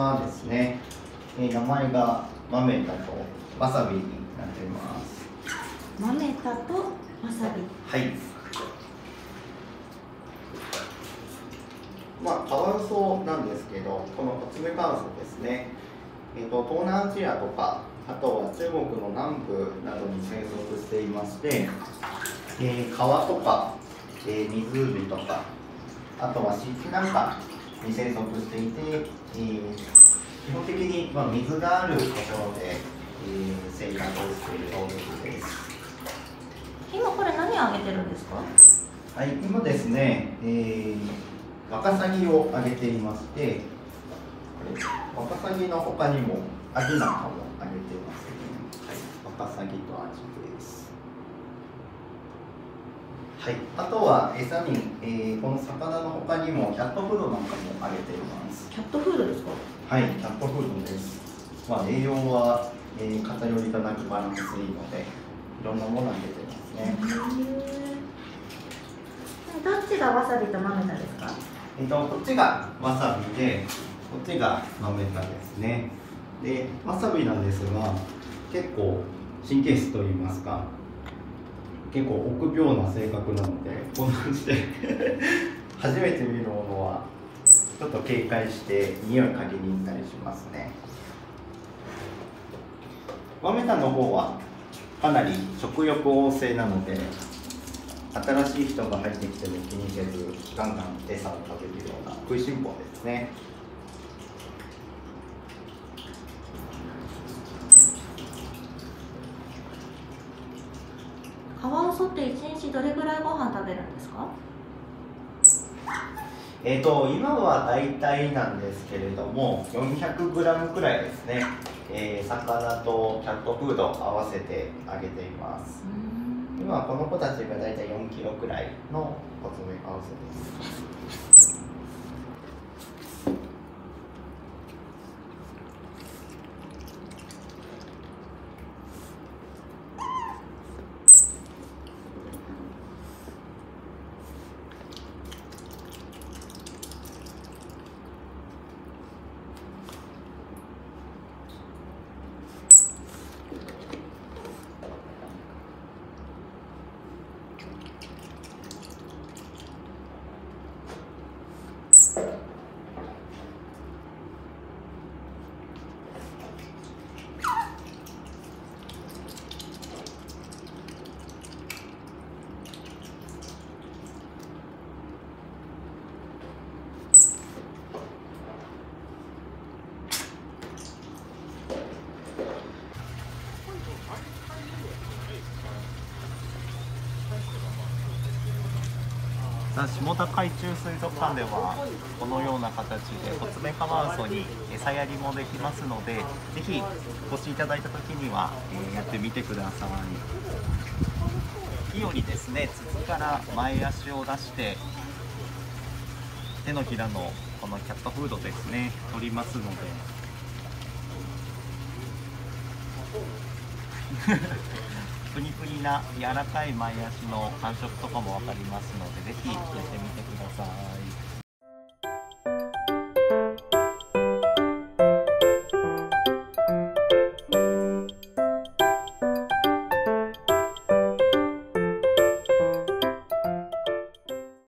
はですね、名前がマメタとわさびになっています。 マメタとわさび。 はい。カワウソなんですけど、このコツメカワウソですね、東南アジアとか、あとは中国の南部などに生息していまして、川とか、湖とか、あとは湿地なんかに生息していて、基本的に、水があるところで、生活をしている動物です。 今これ何をあげてるんですか？ はい、今ですね、ワカサギをあげていまして、ワカサギの他にもアジなんかもあげていますね。はい、ワカサギとアジです。はい、あとは餌に、この魚の他にもキャットフードなんかもあげています。 キャットフードですか？ はい、キャットフードです。栄養は、偏りがなくバランスいいので、いろんなものをあげてますね。 どっちがわさびとマメタですか？ こっちがわさびで、こっちがマメタですね。で、わさびなんですが、結構神経質と言いますか、結構臆病な性格なので、こんな感じで初めて見るものはちょっと警戒して匂い嗅ぎに行ったりしますね。マメタの方はかなり食欲旺盛なので、新しい人が入ってきても気にせずガンガン餌を食べるような食いしん坊ですね。 カワウソって1日どれぐらいご飯食べるんですか？ 今は大体なんですけれども 400g くらいですね、魚とキャットフード合わせてあげています。今この子たちが大体4キロくらいのコツメカワウソです。下田海中水族館ではこのような形でコツメカワウソに餌やりもできますので、ぜひお越しいただいた時には、やってみてください。木よりですね、筒から前足を出して手のひらのこのキャットフードですね取りますのでプニプニな柔らかい前足の感触とかも分かりますので、ぜひやってみてください。